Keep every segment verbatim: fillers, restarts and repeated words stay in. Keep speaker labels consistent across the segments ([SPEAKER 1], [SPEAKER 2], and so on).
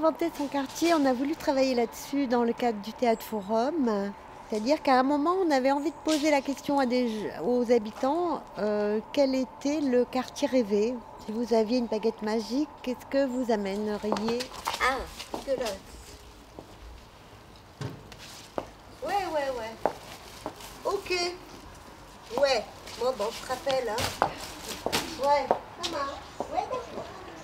[SPEAKER 1] réinventer son quartier, on a voulu travailler là-dessus dans le cadre du Théâtre Forum. C'est-à-dire qu'à un moment, on avait envie de poser la question à des, aux habitants, euh, quel était le quartier rêvé? Si vous aviez une baguette magique, qu'est-ce que vous amèneriez? Ah, de l'os. Ouais, ouais, ouais. Ok. Ouais. Bon, bon, je te rappelle, hein. Ouais, ça marche. Ouais, d'accord.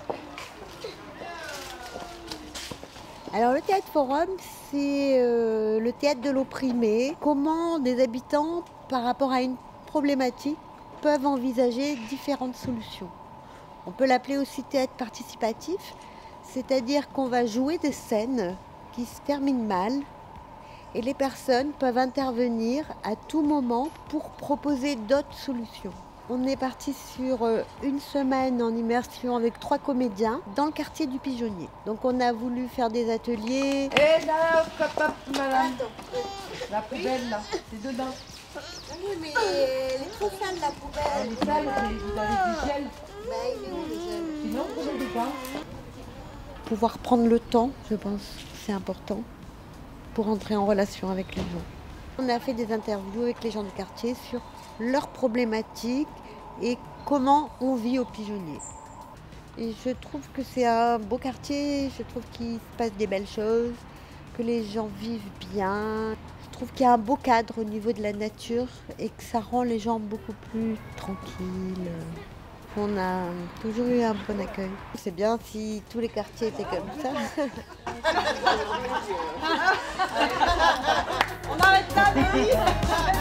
[SPEAKER 1] Alors le Théâtre Forum, c'est euh, le théâtre de l'opprimé. Comment des habitants, par rapport à une problématique, peuvent envisager différentes solutions. On peut l'appeler aussi théâtre participatif, c'est-à-dire qu'on va jouer des scènes qui se terminent mal et les personnes peuvent intervenir à tout moment pour proposer d'autres solutions. On est parti sur une semaine en immersion avec trois comédiens dans le quartier du Pigeonnier. Donc on a voulu faire des ateliers.
[SPEAKER 2] Et là, hop, hop, madame. La poubelle là, c'est dedans.
[SPEAKER 1] Oui, mais elle est trop sale la poubelle.
[SPEAKER 2] Elle est sale, vous avez du gel.
[SPEAKER 1] Bah, il est où le gel?
[SPEAKER 2] Sinon, vous n'avez pas.
[SPEAKER 1] Pouvoir prendre le temps, je pense, c'est important pour entrer en relation avec les gens. On a fait des interviews avec les gens du quartier sur leurs problématiques et comment on vit au Pigeonnier. Et je trouve que c'est un beau quartier, je trouve qu'il se passe des belles choses, que les gens vivent bien. Je trouve qu'il y a un beau cadre au niveau de la nature et que ça rend les gens beaucoup plus tranquilles. On a toujours eu un bon accueil. C'est bien si tous les quartiers étaient comme ça.
[SPEAKER 2] On arrête là, Nelly.